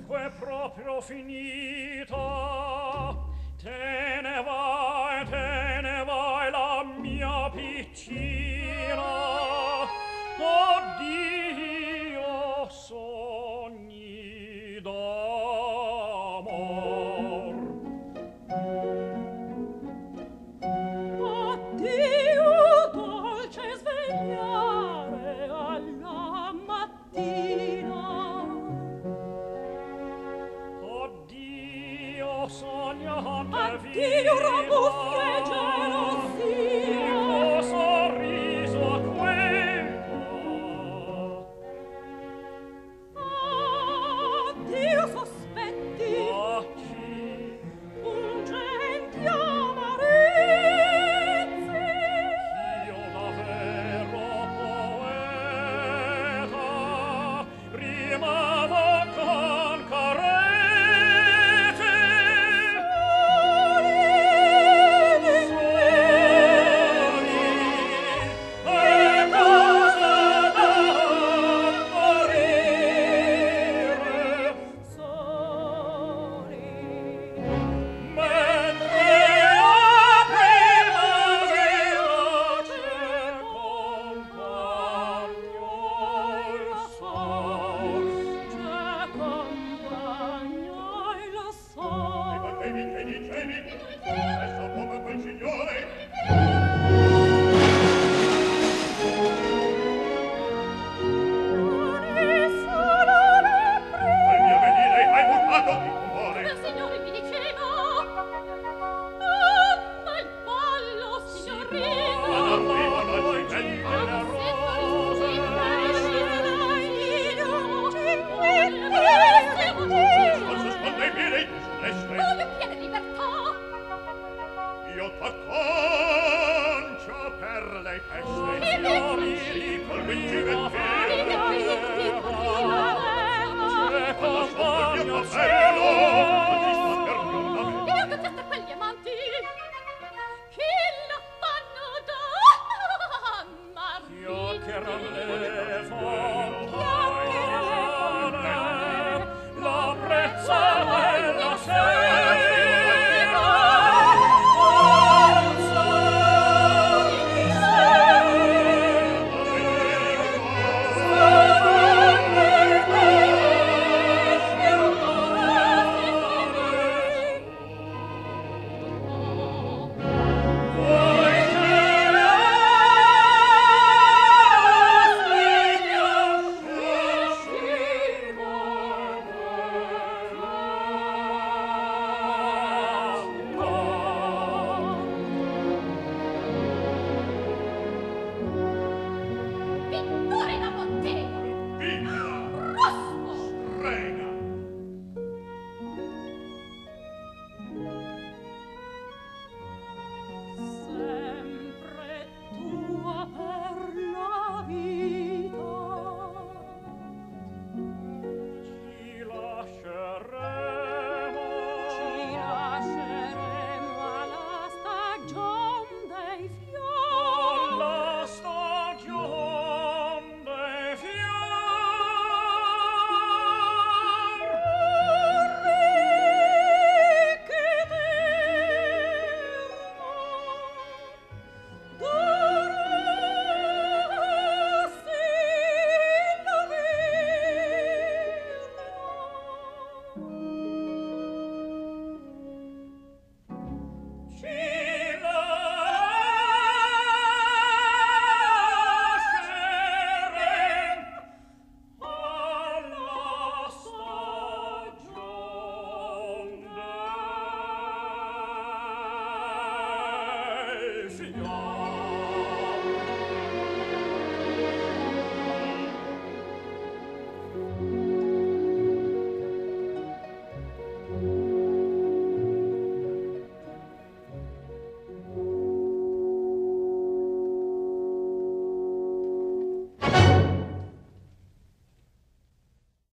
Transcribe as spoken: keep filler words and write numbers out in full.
dunque proprio finita, te ne vai, te ne vai la mia piccina. Oddio, sogni d'amor. Addio, dolce svegliare alla mattina. Oddio, sognante Addio, robustia e gelosia. il tuo sorriso a Addio, sospetti. a chi? Pungenti amarizi. Io davvero poeta rimavo con carezze. Soli, e cosa da morire. Soli. Mentre a primavera c'è compagno il sol. C'è compagno il sol. Che dicevi? Adesso come quel signore? Al mio venire hai mutato di umore. Il signore mi diceva: ama il ballo, signorina. Ma non vivono il cimento. le rose. Non sosponde i piedi su destre. Dove piede libertà? Io t'acconcio per le feste. Fiori Col di vincimento. primavera, Quando sotto il mio compagno cappello non ci sta cielo. per nulla me. Io contesta quegli amanti che la fanno da marito. Chiacchierano le Chiacchierano fontane, la brezza della sera. Pittore da bottega. Via, Rosso. rega. Sempre tua per la vita. Ci lasceremo, Ci lasceremo alla stagion dei fiori. alla stagion dei fior. Ci lasceremo alla stagion dei fior.